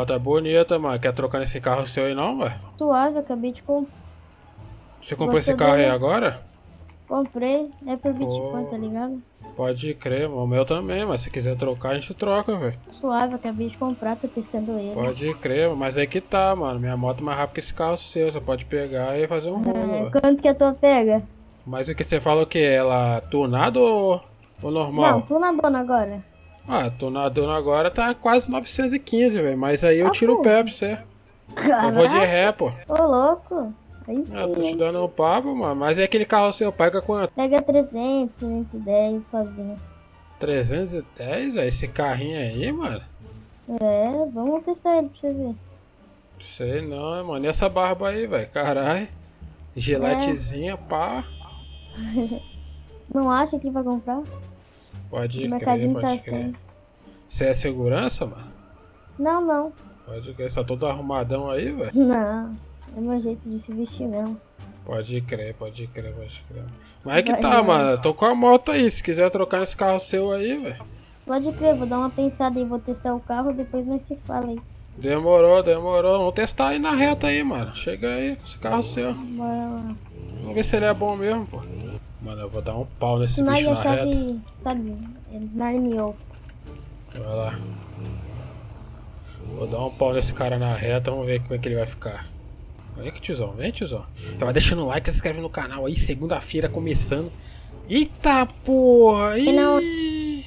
Moto é bonita, mano. Quer trocar nesse carro seu aí não, velho? Suave, acabei de comprar. Você comprou esse carro aí agora? Comprei, é por 20 Pô, conto, tá ligado? pode crer, mano. O meu também, mas se quiser trocar, a gente troca, velho. Suave, acabei de comprar, tô testando ele. Pode crer, mas aí que tá, mano. Minha moto é mais rápida que esse carro seu. Você pode pegar e fazer um rolo, velho. Quanto que a tua pega? Mas o que você falou que ela tunada ou normal? Não, tu na dona agora. Ah, tunadona agora tá quase 915, velho. Mas aí eu Ah, tiro o pô. pé pra você. Eu vou de ré, pô. Ô, louco. Aí Ah, tô sim, te hein? dando um papo, mano. Mas é aquele carro seu paga quanto? Pega 300, 510 sozinho. 310, velho? Esse carrinho aí, mano? É, vamos testar ele pra você ver. Sei não, mano. E essa barba aí, velho? Caralho. Giletezinha, pá. Não acha que vai comprar? Pode O crer, mercadinho pode tá crer. assim. Você é segurança, mano? Não, não. Pode crer, tá todo arrumadão aí, velho? Não. É meu jeito de se vestir mesmo. Pode crer, pode crer, pode crer. Mas é que Vai, tá, vai. mano. Tô com a moto aí. Se quiser trocar nesse carro seu aí, velho. Pode crer, vou dar uma pensada e vou testar o carro, depois nós se fala aí. Demorou, demorou. Vamos testar aí na reta aí, mano. Chega aí com esse carro seu. Bora lá. Vamos ver se ele é bom mesmo, pô. Mano, eu vou dar um pau nesse Se nós bicho na achar reta. que, sabe, ele narneou. Vai lá. Vou dar um pau nesse cara na reta, vamos ver como é que ele vai ficar. Olha que tiozão, vem tiozão. Já vai deixando o like, se inscreve no canal aí, segunda-feira começando. Eita porra! Ih!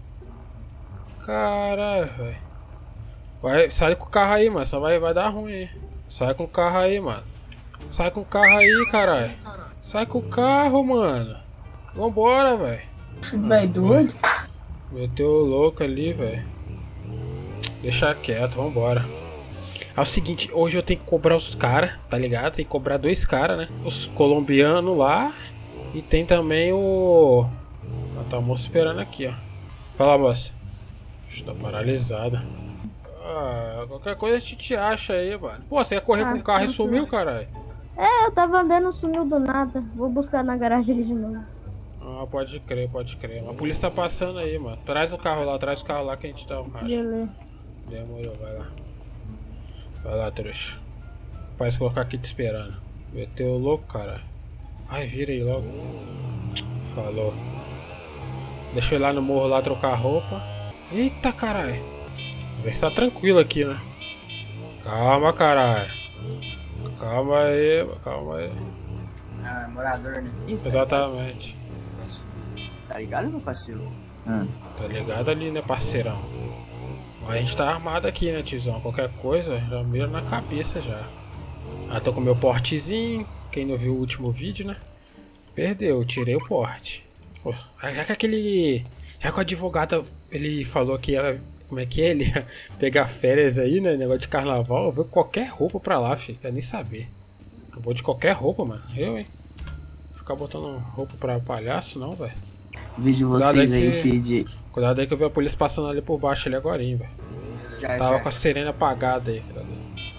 Caralho, velho. Vai, sai com o carro aí, mano, só vai dar ruim aí. Sai com o carro aí, mano. Sai com o carro aí, caralho. Sai com o carro, mano. Vambora, velho. Vai doido? Meteu o louco ali, velho. Deixa quieto, vambora. É o seguinte, hoje eu tenho que cobrar os caras, tá ligado? Tem que cobrar 2 caras, né? Os colombianos lá. E tem também o... Ah, tá a moça esperando aqui, ó. Fala, moça. Tá paralisada. Ah, qualquer coisa a gente te acha aí, mano. Pô, você ia correr com o carro e sumiu, caralho. É, eu tava andando, sumiu do nada. Vou buscar na garagem ali de novo. Ah, pode crer, pode crer. A polícia tá passando aí, mano. Traz o carro lá que a gente dá um racha. Beleza. Demorou, vai lá. Vai lá, trouxa. Parece que eu vou ficar aqui te esperando. Meteu o louco, cara. Ai, vira aí logo. Falou. Deixa eu ir lá no morro lá trocar a roupa. Eita, caralho. Vê se tá tranquilo aqui, né? Calma, caralho. Calma aí, calma aí. Ah, morador, né? Exatamente. Tá ligado, meu parceiro? Tá ligado ali, né, parceirão? Mas a gente tá armado aqui, né, tiozão? Qualquer coisa, já mira na cabeça já. Ah, tô com meu portezinho. Quem não viu o último vídeo, né? Perdeu, tirei o porte. Pô, já que aquele... Já que o advogado, ele falou que ia... Como é que é? Ele ia pegar férias aí, né? Negócio de carnaval. Eu vou com qualquer roupa pra lá, filho. Quer nem saber. Eu vou de qualquer roupa, mano. Eu, hein? Ficar botando roupa pra palhaço, não, velho. Vejo vocês aí, cheio de... Cuidado aí que eu vi a polícia passando ali por baixo ali agora, velho. Tava com a sirene apagada aí, cara.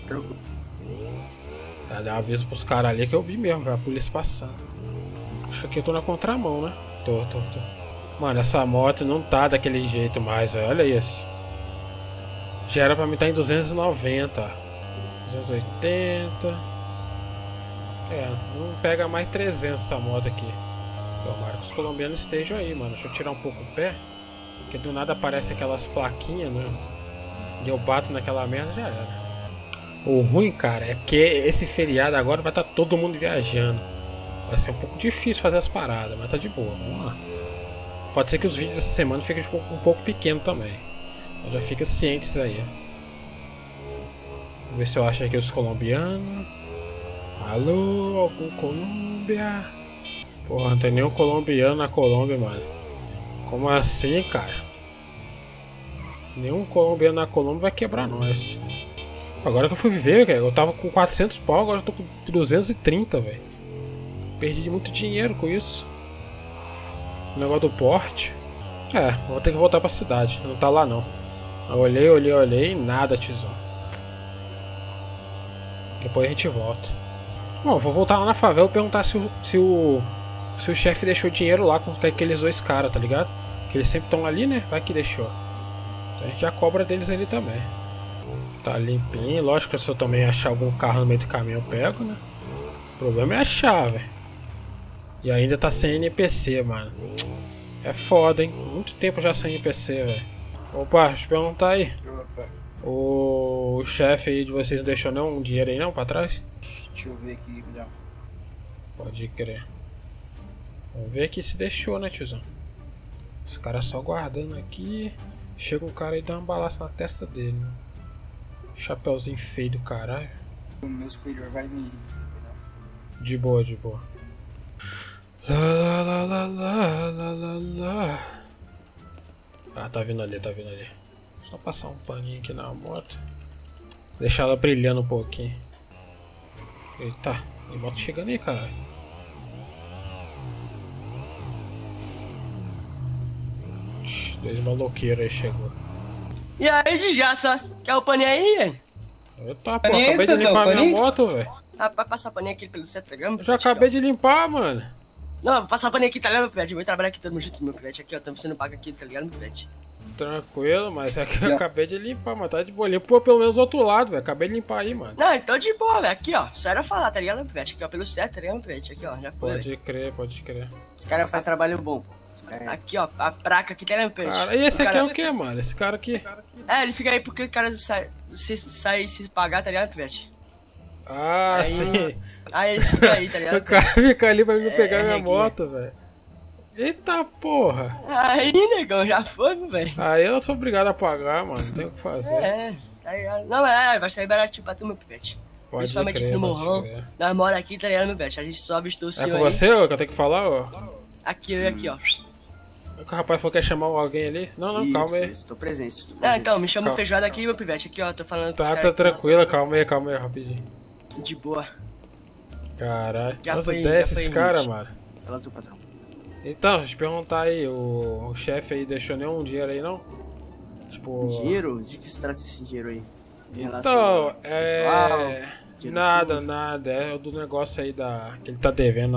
Já dá um aviso pros caras ali que eu vi mesmo, velho. A polícia passando. Acho que aqui eu tô na contramão, né? Tô. Mano, essa moto não tá daquele jeito mais, velho. Olha isso. Já era pra mim estar em 290. 280. É, não pega mais 300 essa moto aqui. Tomara que os colombianos estejam aí, mano. Deixa eu tirar um pouco o pé. Porque do nada aparece aquelas plaquinhas, né? E eu bato naquela merda, já era. O ruim, cara, é que esse feriado agora vai estar todo mundo viajando. Vai ser um pouco difícil fazer as paradas, mas tá de boa. Vamos lá. Pode ser que os vídeos dessa semana fiquem um pouco pequenos também. Mas já fica cientes aí. Vamos ver se eu acho aqui os colombianos. Alô, algum Colômbia? Porra, não tem nenhum colombiano na Colômbia, mano. Como assim, cara? Nenhum colombiano na Colômbia vai quebrar nós. Agora que eu fui ver, cara, eu tava com 400 pau, agora eu tô com 230, velho. Perdi muito dinheiro com isso. O negócio do porte. É, vou ter que voltar pra cidade, não tá lá não. Eu olhei, nada, tiozão. Depois a gente volta. Bom, vou voltar lá na favela e perguntar se o chefe deixou dinheiro lá com aqueles 2 caras, tá ligado? Que eles sempre estão ali, né? Vai que deixou. Então a gente já cobra deles ali também. Tá limpinho. Lógico que se eu também achar algum carro no meio do caminho eu pego, né? O problema é achar, velho. E ainda tá sem NPC, mano. É foda, hein? Muito tempo já sem NPC, velho. Opa, deixa eu perguntar aí. Opa. O chefe aí de vocês não deixou nenhum dinheiro aí não pra trás? Deixa eu ver aqui, cuidado. Pode crer. Vamos ver aqui se deixou, né, tiozão? Os caras só guardando aqui. Chega um cara e dá uma balaça na testa dele, né? Chapeuzinho feio do caralho. O meu superior vai vir. De boa, de boa. Lá, lá, lá, lá, lá, lá, lá. Ah, tá vindo ali, tá vindo ali. Só passar um paninho aqui na moto. Deixar ela brilhando um pouquinho. Eita, tem moto chegando aí, cara. Dois maloqueiros aí chegou. E aí, Gijaça? Quer o paninho aí, velho? Eita, pô, acabei de limpar minha moto, velho. Ah, vai passar paninho aqui pelo centro, tá ligado? Eu já acabei de limpar, mano. Não, vou passar paninho aqui, tá ligado, meu pivete? Vou trabalhar aqui todo mundo junto, meu pivete. Aqui, ó, estamos sendo pago aqui, tá ligado, meu pivete? Tranquilo, mas é que eu acabei de limpar, mano. Tá de boa. Limpou pelo menos do outro lado, velho. Acabei de limpar aí, mano. Não, então de boa, velho. Aqui, ó. Só era falar, tá ligado, meu pivete? Aqui, ó, pelo certo, tá ligado, meu pivete? Aqui, ó, já foi. Pode crer, pode crer. Os caras fazem trabalho bom, pô. Aqui, ó, a placa aqui, tá ligado, meu pivete? Cara, e esse aqui é o que, mano? Esse cara aqui. É, ele fica aí porque o cara sai se pagar, tá ligado, meu pivete? Ah, Aí- sim. Aí ele fica aí, tá O ligado? cara fica ali pra me pegar minha aqui. moto, velho. Eita porra. Aí, negão, já foi, meu velho. Aí eu sou obrigado a pagar, mano. Não tem o que fazer. É, tá ligado? Não, vai sair baratinho pra tu, meu pivete. Pode Principalmente crer, aqui no pode morrão. crer. Nós mora aqui, tá ligado, meu pivete? A gente só avistou o É senhor com aí. você, ô, que eu tenho que falar, ó? Aqui, eu e aqui, ó. O rapaz falou que quer chamar alguém ali. Não, não, calma aí. Tô presente. Ah, então, me chama Calma. feijoada aqui, meu pivete. Aqui, ó, tô falando com os Tá, caras tá aqui, tranquilo, calma aí, rapidinho. ó. De boa. Caralho. Já Nossa, foi- ideia já foi esses caras, limite. mano. Fala tu, patrão. Então, deixa eu te perguntar aí, o chefe aí deixou nenhum dinheiro aí, não? Tipo... Dinheiro? De que se trata esse dinheiro aí? Em relação Então, ao pessoal, dinheiro Nada, sujo? nada. É o do negócio aí que ele tá devendo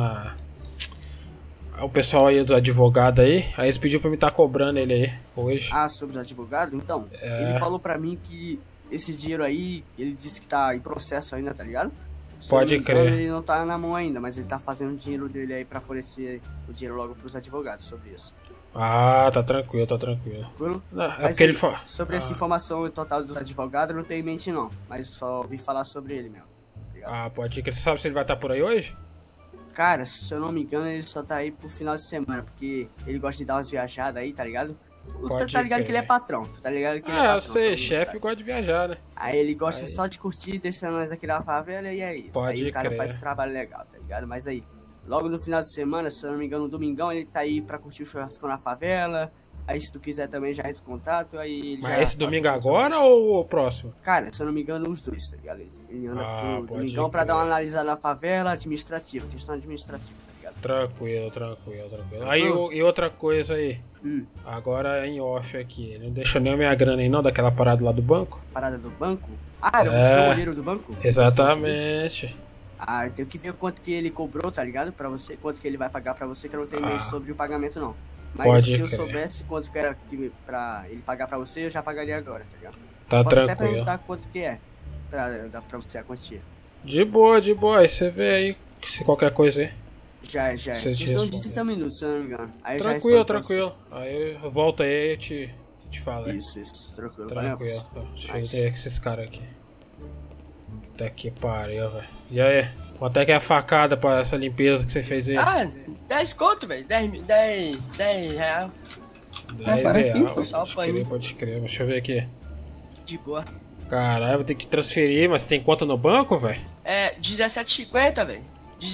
o pessoal aí dos advogados aí. Aí eles pediram pra me estar cobrando ele aí hoje. Ah, sobre os advogados? Então, ele falou pra mim que esse dinheiro aí, ele disse que tá em processo ainda, tá ligado? Se eu Pode não me engano, crer. Ele não tá na mão ainda, mas ele tá fazendo o dinheiro dele aí pra fornecer o dinheiro logo pros advogados sobre isso. Ah, tá tranquilo, tá tranquilo. Tranquilo? Não, é Mas porque ele aí, falou. sobre essa informação total dos advogados, eu não tenho em mente não, mas só ouvi falar sobre ele mesmo. Tá ligado? Ah, pode crer. Você sabe se ele vai estar por aí hoje? Cara, se eu não me engano, ele só tá aí pro final de semana, porque ele gosta de dar umas viajadas aí, tá ligado? Tu Pode tá ligado crer. que ele é patrão, tu tá ligado que ele é Ah, patrão. eu sei, todo mundo chefe sabe. gosta de viajar, né? Aí ele gosta Aí. só de curtir, descendo nós aqui na favela e é isso. Pode aí o cara crer. faz um trabalho legal, tá ligado? Mas aí, logo no final de semana, se eu não me engano, no domingão, ele tá aí pra curtir o churrasco na favela. Aí se tu quiser também já entra em contato, aí ele já Mas esse fala domingo com você sobre agora isso. ou o próximo? Cara, se eu não me engano, os dois, tá ligado? Ele anda Ah, pro pode domingão pra crer. dar uma analisada na favela administrativa, questão administrativa, tá ligado? Tranquilo, tranquilo, tranquilo. Aí, e outra coisa aí. Hum, Agora em off aqui. Ele não deixou nem a minha grana aí não, daquela parada lá do banco? parada do banco? Ah, era É. você o olheiro do banco? Exatamente. Ah, eu tenho que ver quanto que ele cobrou, tá ligado? Pra você, quanto que ele vai pagar pra você, que eu não tenho Ah. meio sobre o pagamento, não. Mas Pode se eu crer. soubesse quanto que era pra ele pagar pra você, eu já pagaria agora, tá ligado? Tá Posso até tranquilo. perguntar quanto que é, pra dar pra você a quantia. De boa, de boa. Aí você vê aí se qualquer coisa aí. Já. Você te Questão de responde. 30 minutos, se eu não me engano. Aí eu já Tranquilo, respondo pra você. tranquilo. Aí eu volto aí e te falo. aí. Isso, tranquilo. Valeu, Tranquilo. moço. Deixa eu Nice. ver com esses caras aqui. Até que pariu, velho. E aí? Quanto é que é a facada pra essa limpeza que você fez aí? Ah, 10 conto, velho. 10 real. 10 baratinho, reais. só o Pode paninho. crer, pode crer. Deixa eu ver aqui. De boa. Caralho, vou ter que transferir, mas tem conta no banco, velho? É, 17,50, velho.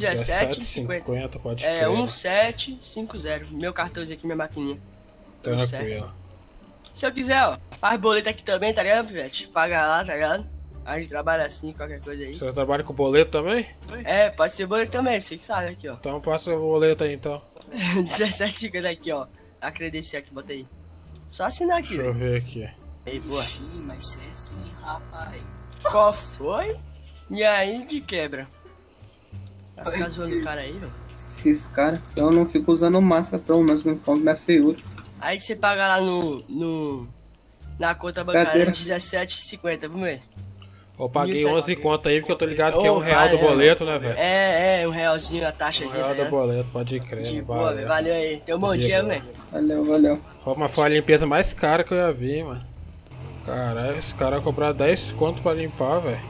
17,50. Pode É, crer. 1750. Meu cartãozinho aqui, minha maquininha. Tudo certo. Tranquilo. Se eu quiser, ó, faz boleto aqui também, tá ligado, Pivete? Paga lá, tá ligado? A gente trabalha assim, qualquer coisa aí. Você trabalha com boleto também? É, pode ser boleto também, você que sabe aqui, ó. Então passa o boleto aí então. 17,50 aqui, ó. A credencial aqui, bota aí. Só assinar aqui, Deixa eu velho. ver aqui. Aí, boa. Ixi, mas você é fim, rapaz. Qual foi? E aí, de quebra? Vai ficar zoando o cara aí, velho. Esses caras, eu não fico usando máscara, pelo menos não encontro minha feiura. Aí você paga lá no Na conta bancária Carteira. 17,50, vamos ver. Eu paguei 1.700. 11 conto aí porque eu tô ligado que é Ô, R$1 do vai, boleto, né, velho? É, um realzinho a taxazinha, R$1 tá do ligado? boleto, pode crer. De né? boa, velho. Valeu aí. Tenha um bom De dia, boa. velho. Valeu. Mas foi a limpeza mais cara que eu já vi, mano. Caralho, esse cara cobrar 10 conto pra limpar, velho.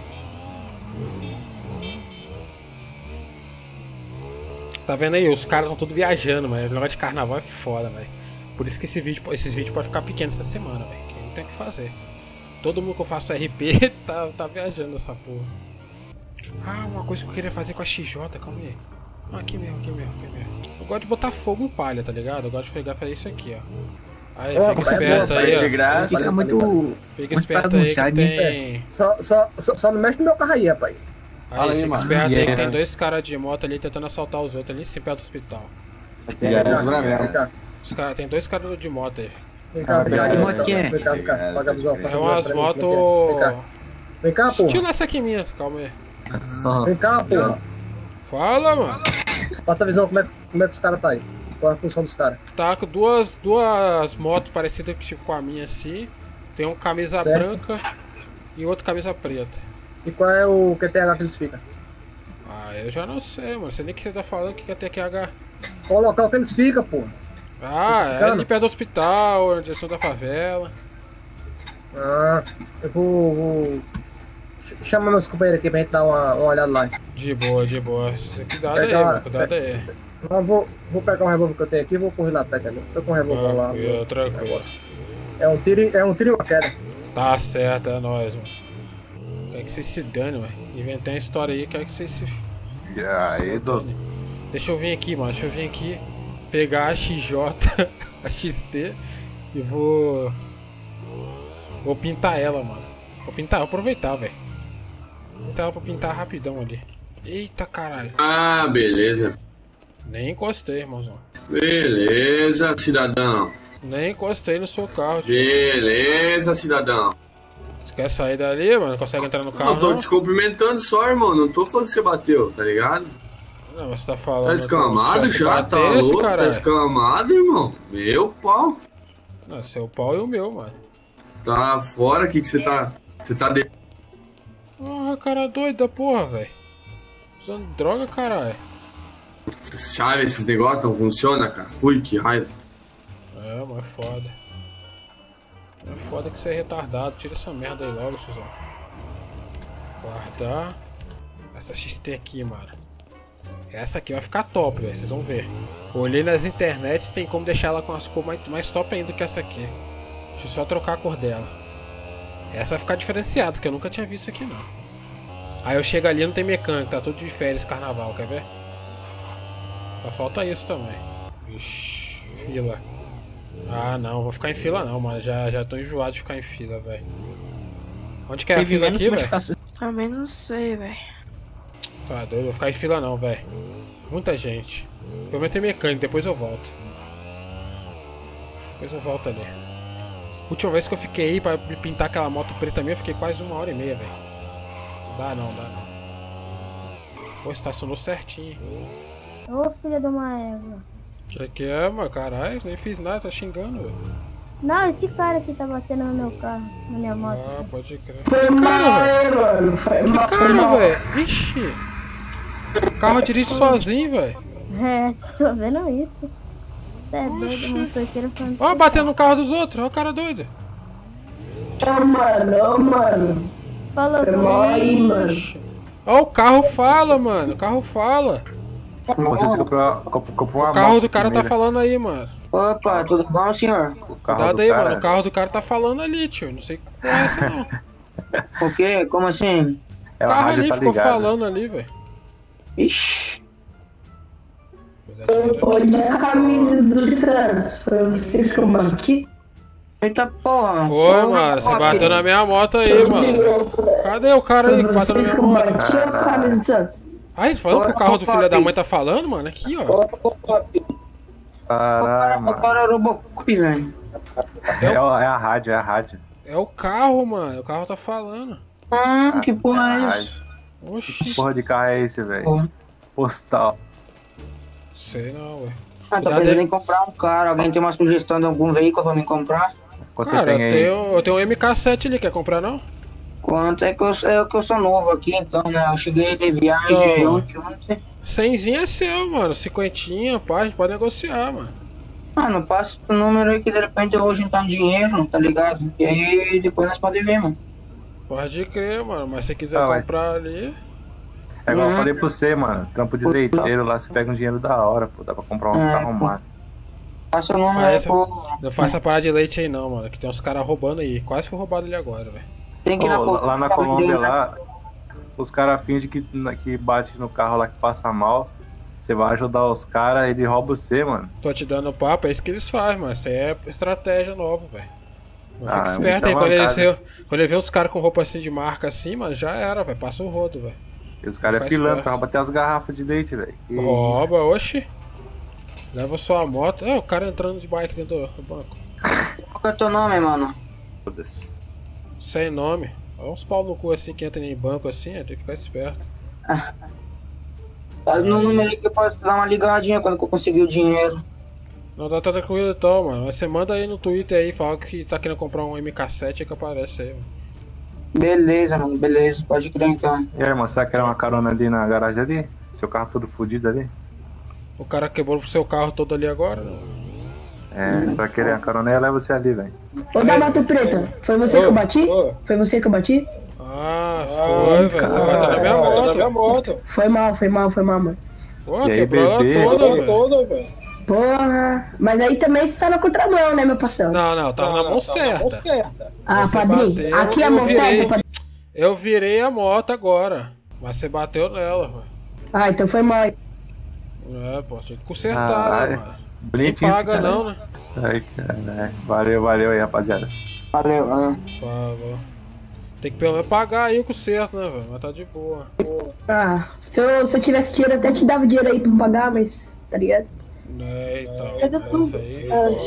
Tá vendo aí? Os caras estão tudo viajando, mano. O negócio de carnaval é foda, velho. Por isso que esses vídeos podem ficar pequenos essa semana, velho. Que não tem o que fazer. Todo mundo que eu faço RP tá viajando essa porra. Ah, uma coisa que eu queria fazer com a XJ, calma aí. Ah, aqui mesmo. Eu gosto de botar fogo em palha, tá ligado? Eu gosto de pegar e fazer isso aqui, ó. Aí, fica esperto aí, de ó. graça. Fica muito. Fica muito esperto aí que bagunçado, né? tem... Só não mexe no meu carro aí, rapaz. Fala Aí, aí, fica mano. esperto aí que Yeah. tem dois caras de moto ali tentando assaltar os outros ali em cima perto do hospital. Os cara, tem dois caras de moto aí. Vem cá, Que moto que é? Vem cá. Paga a visão. É umas motos... Vem cá, porra. Estilo essa aqui minha, calma aí. Vem cá, porra. Fala, mano. Passa a visão, como é que os caras tá aí? Qual é a função dos caras? Tá com duas motos parecidas tipo, com a minha assim. Tem um camisa Certo. branca e outro camisa preta. E qual é o QTH que eles ficam? Ah, eu já não sei, mano. Sei nem o que você tá falando que é TQH. Qual o local que eles ficam, porra? Ah, é ali perto do hospital, na direção da favela. Ah, eu vou chamar meus companheiros aqui pra gente dar uma olhada lá. De boa. Cuidado aí, Pegar- mano. Cuidado aí. Não, vou pegar um revólver que eu tenho aqui e vou correr lá atrás também. Tô com um revólver lá. Tranquilo. É um tiro e uma queda. Tá certo, é nóis, mano. Quer que vocês se dane, mano. Inventei uma história aí, quer que vocês se... E aí, Dudu? Deixa eu vir aqui, mano. Pegar a XJ, a XT e vou pintar ela, mano. Vou aproveitar, velho. Então pra pintar rapidão ali. Eita caralho. Ah, beleza. Nem encostei, irmãozão. Beleza, cidadão. Nem encostei no seu carro, tio. Beleza, cidadão. Você quer sair dali, mano? Não consegue entrar no carro, Não, tô não? te cumprimentando só, irmão. Não tô falando que você bateu, tá ligado? Não, você tá falando... Tá escamado se já, tá batesse, louco? Tá caralho. escamado, irmão. Meu pau. Não, seu pau e o meu, mano. Tá fora, o que você tá... Você tá de... Ah, cara doida, porra, velho. Usando droga, caralho. Chave, esses negócios não funcionam, cara. Fui, que raiva. É, mas é foda. É foda que você é retardado. Tira essa merda aí logo, tiozão. Guardar. Essa XT aqui, mano. Essa aqui vai ficar top, velho. Vocês vão ver. Olhei nas internets, tem como deixar ela com as cores mais top ainda que essa aqui. Deixa eu só trocar a cor dela. Essa vai ficar diferenciada, porque eu nunca tinha visto aqui, não. Aí eu chego ali e não tem mecânico, tá tudo de férias, carnaval, quer ver? Só falta isso também. Ixi, fila. Ah, não, vou ficar em fila não, mano. Já tô enjoado de ficar em fila, velho. Onde que é a fila aqui, velho? Também não sei, velho. Tá doido, vou ficar em fila não, velho. Muita gente. Vou meter mecânico, depois eu volto. Depois eu volto ali. Última vez que eu fiquei aí pra pintar aquela moto preta minha, eu fiquei quase 1h30, velho. Dá não. Pô, estacionou certinho. Ô, filha de uma égua. Que é, mano? Caralho, nem fiz nada, tá xingando, velho. Não, esse cara aqui tá batendo no meu carro, na minha moto. Ah, pode crer. Foi mal, mano. Que cara, velho? Vixe. O carro dirige sozinho, velho. É, tô vendo isso. Você é doido, motoqueiro falando. Ó, batendo no carro dos outros, ó o cara doido. Ô, mano. Falou Foi mal aí, mano. Ó, o carro fala, mano. O carro fala. Você comprou uma O carro moto do cara tá primeiro. falando aí, mano. Opa, tudo bom, senhor? O carro Cuidado do aí, cara- mano. O carro do cara tá falando ali, tio. Não sei que porra é essa, não. O quê? Como assim? É, O a carro rádio ali tá ficou ligada. falando ali, velho. Ixi. Olha a camisa do Santos. Foi você que eu marquei. Eita porra. Foi, mano. Você bateu na minha moto aí, mano. Cadê o cara aí que bateu na minha moto? Marquei a camisa do Santos. Ai, falando que o carro do filho da mãe tá falando, mano? Aqui, ó. Caramba. O cara é o Robocop, velho. É a rádio, é a rádio. É o carro, mano. O carro tá falando. Que porra é isso? Oxi. Que porra de carro é esse, velho? Porra. Postal. Sei não, ué. Tô Cuidado pensando aí. em comprar um carro. Alguém tem uma sugestão de algum veículo pra me comprar? Quanto Cara, você tem aí? eu tenho um MK7 ali, quer comprar não? Quanto é que eu sou novo aqui, então, né? Eu cheguei de viagem Então, ontem. 100zinho é seu, mano. 50, pá, a gente pode negociar, mano. Mano, passa o número aí que de repente eu vou juntar um dinheiro, tá ligado? E aí depois nós podemos ver, mano. Pode crer, mano. Mas se você quiser Vai. comprar ali... É igual eu falei pra você, mano. Trampo de leiteiro lá, você pega um dinheiro da hora, pô. Dá pra comprar um carro arrumado. Passa o número aí, pô. Não faça essa parada de leite aí não, mano. Que tem uns caras roubando aí. Quase foi roubado ali agora, velho. Tem que ir Lá na Colômbia, lá, os caras fingem que bate no carro lá que passa mal. Você vai ajudar os caras, ele rouba você, mano. Tô te dando papo, é isso que eles fazem, mano. Isso aí é estratégia nova, velho. Fica É esperto aí. muito Quando ele vê os caras com roupa assim de marca assim, mano, já era, velho. Passa o rodo, velho. E os caras é pilantra, rouba até as garrafas de leite, velho. Rouba, oxi. Leva sua moto. É, o cara entrando de bike dentro do banco. Qual é o teu nome, mano? Sem nome. Olha uns pau no cu assim que entra em banco assim, tem que ficar esperto. Tá no número aí que eu posso dar uma ligadinha quando eu conseguir o dinheiro. Não, tá tranquilo então, mano. Mas você manda aí no Twitter aí, fala que tá querendo comprar um MK7 aí que aparece aí, mano. Beleza, mano, beleza. Pode crer então. E aí, irmão, você vai querer uma carona ali na garagem ali? Seu carro todo fodido ali? O cara quebrou pro seu carro todo ali agora? É, você vai querer uma carona e leva você ali, velho. Ô, da Mato Preta, foi você que eu bati? Foi você que eu bati? Foi, velho. Você bateu na minha moto. Foi mal, mano. Pô, E aí, quebrou bebê? toda, velho. Porra, mas aí também você tá na contramão, né, meu parceiro? Não, tava na mão certa. Ah, Você padrinho, bateu, aqui é a mão certa, padrinho. Eu virei a moto agora, mas você bateu nela, velho. Ah, então foi mal. É, pô, tinha que consertar, né, mano? Bonitinho Não esse paga cara. não, né? Ai, caralho. Valeu aí, rapaziada. Valeu, valeu. Paga. Tem que pelo menos pagar aí o conserto, né, velho? Mas tá de boa. Ah, se eu tivesse dinheiro, até te dava dinheiro aí pra pagar, mas, tá ligado? É, então. Pega tudo. Isso aí.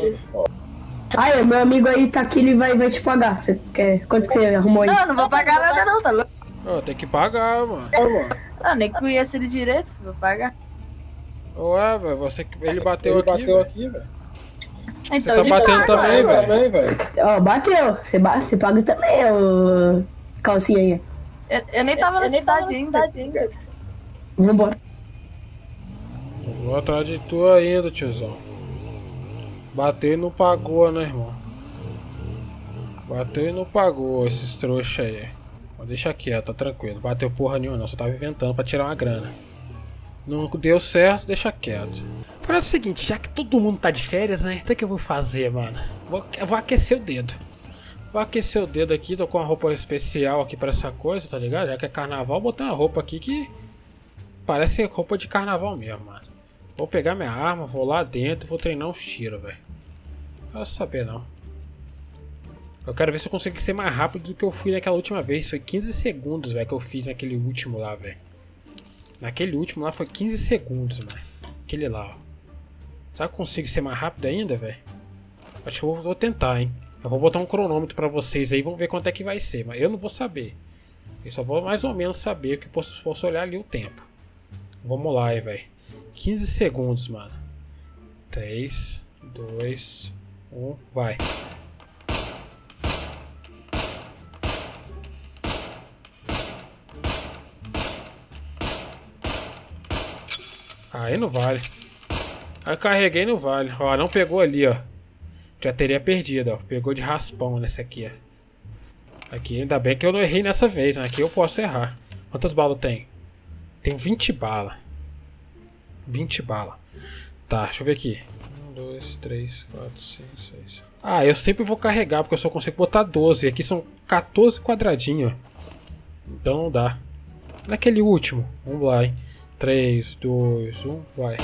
Aí, meu amigo aí tá aqui, ele vai te pagar. Você quer? Quanto que você arrumou aí? Não vou pagar nada não, tá louco? Tem que pagar, mano. Não, nem conheço ele direito, vou pagar. Ué, velho, ele bateu aqui, velho. Então Você tá ele batendo paga, também, velho? Ó, bateu. Você paga também, ô calcinha aí. Eu nem tava na cidade ainda. Vambora. Vou atrás de tu ainda, tiozão. Bateu e não pagou, né, irmão? Bateu e não pagou esses trouxas aí. Mas deixa quieto, tá tranquilo. Bateu porra nenhuma não, só tava inventando pra tirar uma grana. Não deu certo, deixa quieto. Agora é o seguinte, já que todo mundo tá de férias, né? Então o que eu vou fazer, mano? Eu vou aquecer o dedo. Vou aquecer o dedo aqui, tô com uma roupa especial aqui pra essa coisa, tá ligado? Já que é carnaval, vou botar uma roupa aqui que parece roupa de carnaval mesmo, mano. Vou pegar minha arma, vou lá dentro e vou treinar uns tiros, velho. Não quero saber não. Eu quero ver se eu consigo ser mais rápido do que eu fui naquela última vez. Foi 15 segundos, velho, que eu fiz naquele último lá, velho. Naquele último lá foi 15 segundos, mano. Aquele lá, ó. Será que eu consigo ser mais rápido ainda, velho? Acho que eu vou tentar, hein. Eu vou botar um cronômetro pra vocês aí, vamos ver quanto é que vai ser. Mas eu não vou saber. Eu só vou mais ou menos saber, que posso olhar ali o tempo. Vamos lá aí, velho. 15 segundos, mano. 3, 2, 1, vai. Aí não vale. Aí carreguei não vale. Ó, não pegou ali, ó. Já teria perdido, ó. Pegou de raspão nesse aqui, ó. Aqui, ainda bem que eu não errei nessa vez, né? Aqui eu posso errar. Quantas balas tem? Tem 20 balas. 20 balas. Tá, deixa eu ver aqui. 1, 2, 3, 4, 5, 6. Ah, eu sempre vou carregar, porque eu só consigo botar 12. Aqui são 14 quadradinhos, ó. Então não dá. Naquele último. Vamos lá, hein. 3, 2, 1, vai.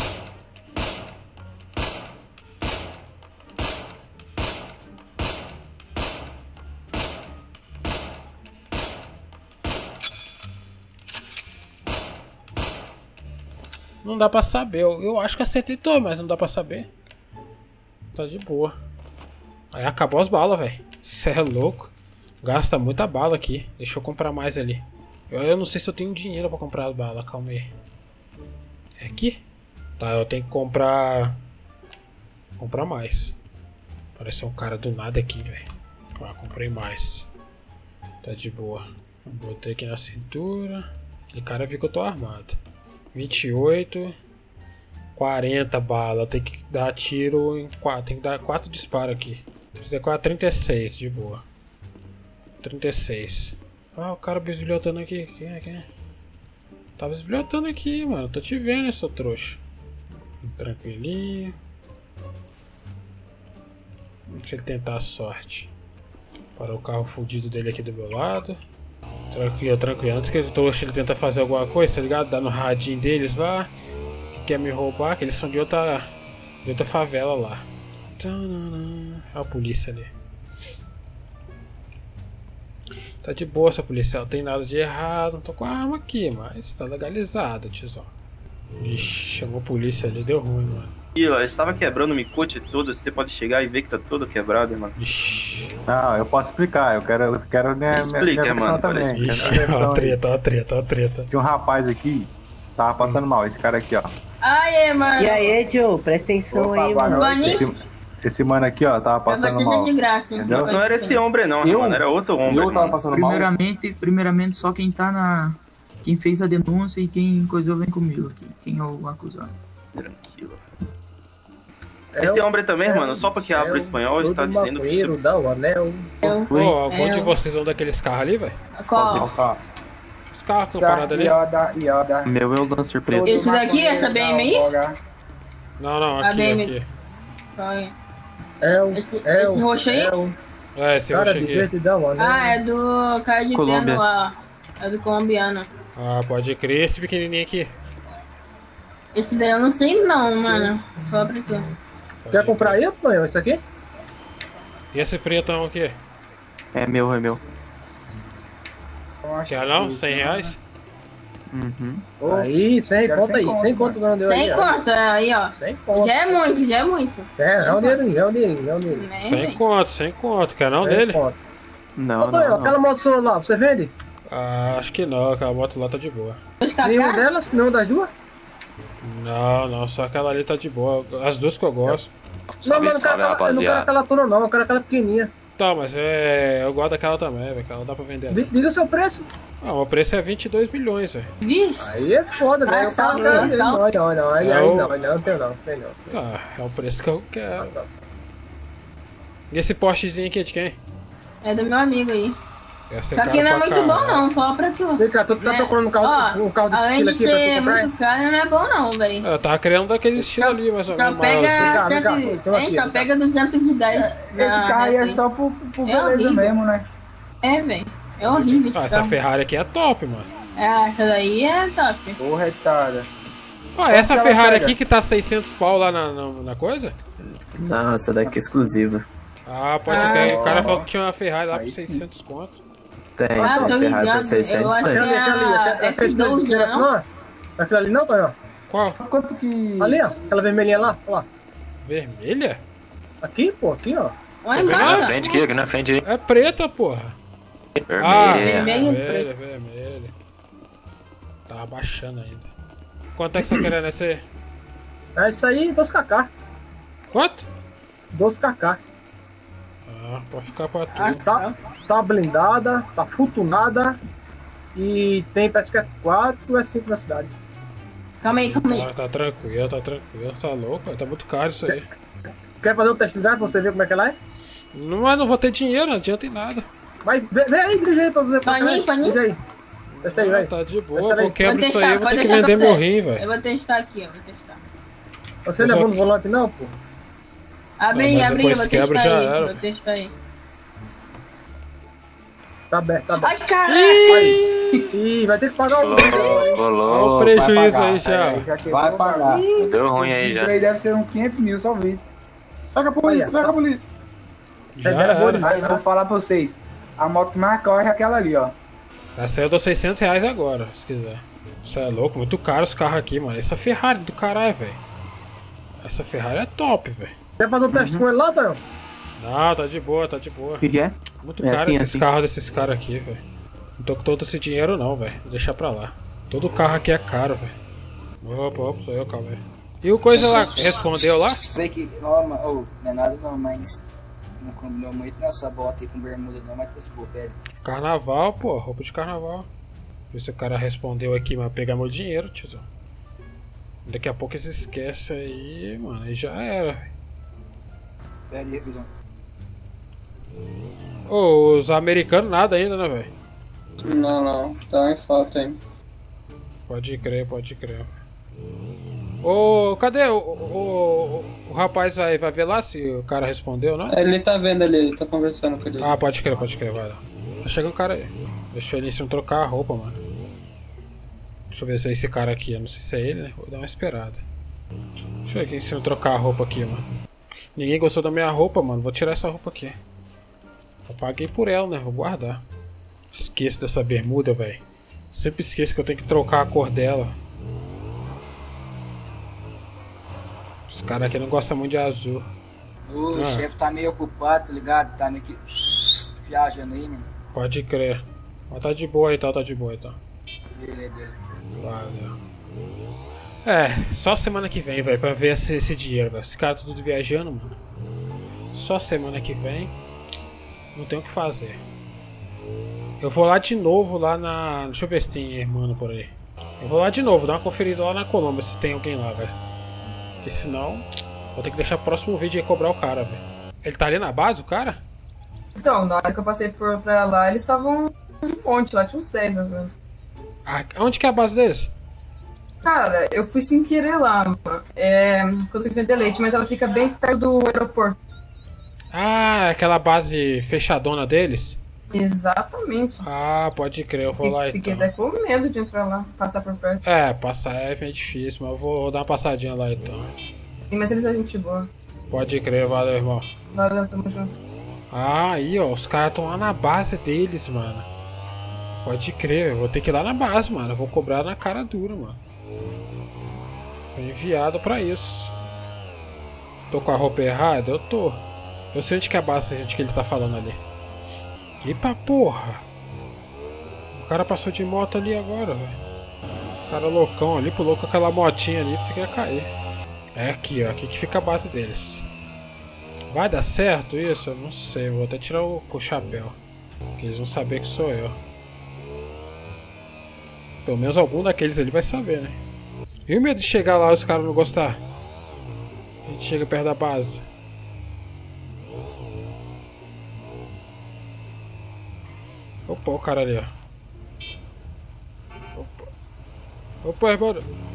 Não dá pra saber, eu acho que acertei todo, mas não dá pra saber. Tá de boa. Aí acabou as balas, velho. Isso é louco. Gasta muita bala aqui. Deixa eu comprar mais ali. Eu não sei se eu tenho dinheiro pra comprar as balas, calma aí. É aqui? Tá, eu tenho que comprar... Comprar mais. Apareceu um cara do nada aqui, velho. Ah, comprei mais. Tá de boa. Botei aqui na cintura. Aquele cara viu que eu tô armado. 28. 40 bala. Tem que dar tiro em 4. Tem que dar 4 disparos aqui. 34, 36, de boa. 36. Ah, o cara bisbilhotando aqui. Quem é? Tá bisbilhotando aqui, mano. Tô te vendo, seu trouxa. Tranquilinho. Deixa ele tentar a sorte. Para o carro fudido dele aqui do meu lado. Tranquilo, tranquilo. Antes que ele trouxa, ele tenta fazer alguma coisa, tá ligado? Dá no radinho deles lá. Que quer me roubar, que eles são de outra favela lá. Olha a polícia ali. Tá de boa essa policial, não tem nada de errado. Não tô com a arma aqui, mas tá legalizado, tiozão. Ixi, chamou a polícia ali, deu ruim, mano. E ó, estava quebrando o micote todo, você pode chegar e ver que tá todo quebrado, mano. Ixi. Não, eu posso explicar, eu quero minha Explica, versão mano, também. Ó a treta. Tinha um rapaz aqui, tava passando mal, esse cara aqui, ó. Aê, mano. E aí, tio, presta atenção aí, mano. Esse mano aqui, ó, tava passando mal. De graça, hein? Não era esse homem não, mano, era outro homem. Eu tava passando mal. Primeiramente, só quem tá na... Quem fez a denúncia e quem coisou vem comigo aqui. Quem é o acusado. Tranquilo. Esse homem também, mano, só porque abre o espanhol, está dizendo que... Dá o anel. Algum de vocês é um daqueles carros ali, velho? Qual? Os carros que estão parados ali? Meu é o Lancer preto. Esse daqui, essa BM aí? Não, A BM. aqui. Qual é esse? Esse roxo aí? É, esse roxo aqui. Ah, é do cara de terno lá. É do colombiano. Ah, pode crer. Esse pequenininho aqui. Esse daí eu não sei não, mano. Fala pra tu. Quer comprar aí, Tonhão, isso aqui? E esse pretão aqui? É meu. Quer não? 100 reais? Uhum. Aí, 100 conto aí. 100 conto não deu aí. 100 conto, aí, ó. 100 conto. Já é muito. É o dinheirinho. 100 conto. Quer não dele? Não. Aquela moto sua lá, você vende? Ah, acho que não, aquela moto lá tá de boa. Nenhuma delas? Nenhuma das duas? Não, só aquela ali tá de boa. As duas que eu gosto. Não, mas eu não quero aquela toda não, eu quero aquela pequenininha. Tá, mas eu gosto daquela também, velho, que ela dá pra vender. Diga o seu preço. Ah, o preço é 22 milhões, velho. Vixe. Aí é foda, velho. Não, tem não. Ah, é o preço que eu quero. E esse Porschezinho aqui é de quem? É do meu amigo aí. Essa Só que não é muito bom não, fala pra tu. Vem cá, tu tá procurando um carro desse além estilo de aqui ser muito caro, não é bom não, velho. Eu tava querendo daquele estilo ali, mais ou menos. Só pega 210. Esse carro aí é só pro beleza mesmo, né? É, velho. É horrível esse carro. Essa Ferrari aqui é top, mano. Essa daí é top. Corretada. Essa Ferrari aqui que tá 600 pau lá na coisa? Não, essa daqui é exclusiva. Ah, pode crer. O cara falou que tinha uma Ferrari lá por 600 conto. Tem, tô Ferrari ligado. por 600 Eu acho que é a F12, não? Aquela ali não, Tonhão? Qual? Quanto que... Ali, ó. Aquela vermelhinha lá, ó lá. Vermelha? Aqui, pô, aqui, ó. Olha embaixo. Na frente aqui, na frente aí. É preta, porra. Vermelha. Vermelha. Tá abaixando ainda. Quanto é que você tá querendo esse? É isso aí, 12kk. Quanto? 12kk. Ah, pode ficar pra tu. Tá blindada, tá futunada. E tem, parece que é 4 ou é 5 na cidade. Calma aí. Ah, tá tranquilo. Tá louco, tá muito caro isso aí. Quer fazer um test drive pra você ver como é que ela é? Mas não vou ter dinheiro, não adianta em nada. Mas vem aí, dirige aí pra você. Paninho. Dirige aí. Testa aí, vai. Tá de boa, eu quebro isso aí, eu vou ter que vender meu rim, velho. Eu vou testar aqui, Você não é bom no volante não, pô? Abre, eu vou testar aí. Vou testar aí. Tá aberto. Ai, caralho! Ih, vai ter que pagar o Olha o prejuízo aí já. Vai pagar. Deu ruim aí já. Isso aí deve ser uns 500 mil, só vi. Pega a polícia. Aí, vou falar pra vocês. A moto que mais corre é aquela ali, ó. Essa eu dou 600 reais agora, se quiser. Isso é louco, muito caro os carros aqui, mano. Essa Ferrari do caralho, velho. Essa Ferrari é top, velho. Quer fazer um teste com ele lá, Tonhão? Não, tá de boa. O que é? Muito caro esses carros desses caras aqui, velho. Não tô com todo esse dinheiro não, velho. Deixa pra lá. Todo carro aqui é caro, velho. Opa, sou eu, calma aí. E o coisa lá, respondeu lá? Sei que, não é nada não, mas Não combinou muito nessa bota aí com bermuda não, mas tá de boa, pele. Carnaval, pô, roupa de carnaval. Vê se o cara respondeu aqui, mas pegar meu dinheiro, tiozão. Daqui a pouco eles esquecem aí, mano, aí já era. Pera aí, visão. Ô, os americanos nada ainda, né, velho? Não, tá em falta aí. Pode crer, pode crer. Ô, cadê o rapaz aí? Vai ver lá se o cara respondeu, não? Ele tá vendo ali, ele tá conversando com ele. Ah, pode crer, vai lá. Tá chegando o cara aí. Deixa ele se não trocar a roupa, mano. Deixa eu ver se é esse cara aqui. Eu não sei se é ele, né? Vou dar uma esperada. Deixa eu ver aqui se não trocar a roupa aqui, mano. Ninguém gostou da minha roupa, mano. Vou tirar essa roupa aqui. Eu paguei por ela, né? Vou guardar. Esqueço dessa bermuda, velho. Sempre esqueço que eu tenho que trocar a cor dela. Os caras aqui não gostam muito de azul. O chefe tá meio ocupado, tá ligado? Tá meio que viajando aí, mano. Pode crer. Mas tá de boa aí, tá de boa aí, tá. Beleza. Valeu. É, só semana que vem, velho, pra ver esse dinheiro, velho. Esse cara tá tudo viajando, mano. Só semana que vem. Não tem o que fazer. Eu vou lá de novo lá na... Deixa eu ver se tem mano por aí. Eu vou lá de novo, dar uma conferida lá na Colômbia se tem alguém lá, velho. Porque senão, vou ter que deixar o próximo vídeo e cobrar o cara, velho. Ele tá ali na base, o cara? Então, na hora que eu passei pra lá, eles estavam um monte lá, tinha uns 10 mais ou menos. Ah, onde que é a base deles? Cara, eu fui sem querer lá, mano. Quando eu fui vender leite, mas ela fica bem perto do aeroporto. Ah, aquela base fechadona deles? Exatamente. Ah, pode crer, eu vou lá então. Fiquei até com medo de entrar lá, passar por perto. É, passar é meio difícil, mas eu vou dar uma passadinha lá então. Sim, mas eles são gente boa. Pode crer, valeu, irmão. Valeu, tamo junto. Ah, aí ó, os caras estão lá na base deles, mano. Pode crer, eu vou ter que ir lá na base, mano. Eu vou cobrar na cara dura, mano. Fui enviado pra isso. Tô com a roupa errada? Eu tô. Eu sei onde que é a base de que ele tá falando ali. Epa porra! O cara passou de moto ali agora, velho. O cara loucão ali, pulou com aquela motinha ali, você quer cair. É aqui, ó, aqui que fica a base deles. Vai dar certo isso? Eu não sei, vou até tirar o chapéu. Porque eles vão saber que sou eu. Pelo menos algum daqueles ali vai saber, né? E o medo de chegar lá e os caras não gostar? A gente chega perto da base. Opa, o cara ali, ó. Opa, irmão.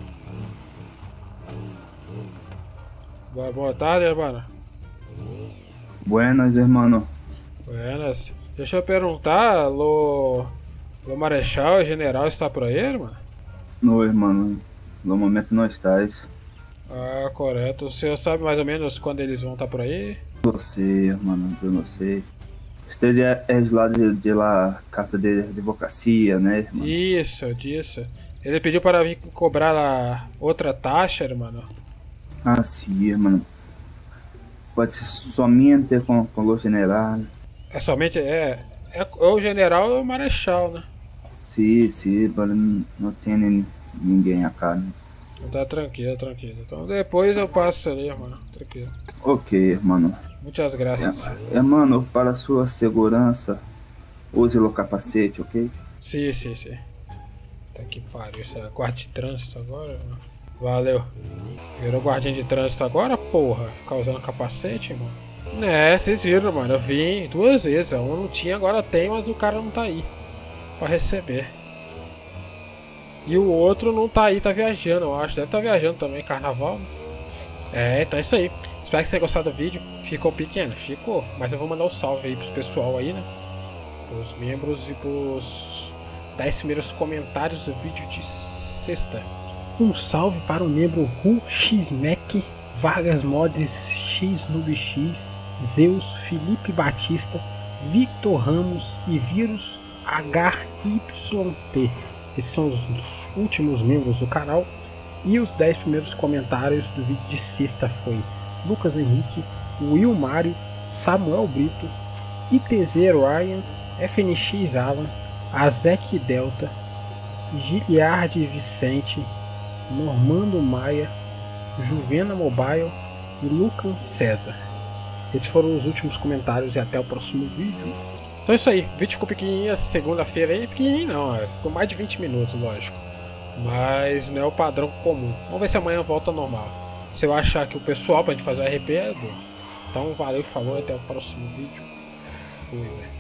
Boa tarde, irmão. Buenas, hermano. Buenas. Deixa eu perguntar, Lo Marechal, general, está por aí, irmão? No, hermano. No momento não estás. Ah, correto. O senhor sabe mais ou menos quando eles vão estar por aí? Eu sei, hermano, eu não sei. Usted é lá de la casa de advocacia, né, irmão? Isso, disso. Ele pediu para vir cobrar lá outra taxa, irmão. Ah, sim, irmão. Pode ser somente com o general. É somente, é o general ou o marechal, né? Sim, mas não tem ninguém acá, né? Tá tranquilo. Então depois eu passo ali, irmão. Tranquilo. Ok, irmão. Muitas graças. Irmão, para sua segurança, use o capacete, ok? Sim. Tá que pariu, isso é guarda de trânsito agora, mano. Valeu. Virou guardinha de trânsito agora, porra? Ficar usando capacete, mano? É, vocês viram, mano. Eu vim 2 vezes. Um não tinha, agora tem, mas o cara não tá aí pra receber. E o outro não tá aí, tá viajando, eu acho. Deve tá viajando também, carnaval, né? É, então é isso aí. Espero que você tenha gostado do vídeo. Ficou pequeno? Ficou. Mas eu vou mandar um salve aí pros pessoal aí, né? Pros membros e pros 10 primeiros comentários do vídeo de sexta. Um salve para o membro Ru Xmac, Vargas Mods, XNubX, Zeus, Felipe Batista, Victor Ramos e Vírus HYT. Esses são os últimos membros do canal. E os 10 primeiros comentários do vídeo de sexta foi Lucas Henrique, Will Mário, Samuel Brito, ITZ Ryan, FNX Alan, Azek Delta, Giliard Vicente, Normando Maia, Juvena Mobile e Lucan César. Esses foram os últimos comentários e até o próximo vídeo. Então é isso aí, o vídeo ficou pequenininho segunda-feira aí, pequenininho não, ficou mais de 20 minutos, lógico. Mas não é o padrão comum. Vamos ver se amanhã volta ao normal. Se eu achar que o pessoal pra gente fazer o RP é bom. Então valeu, falou, até o próximo vídeo. Fui,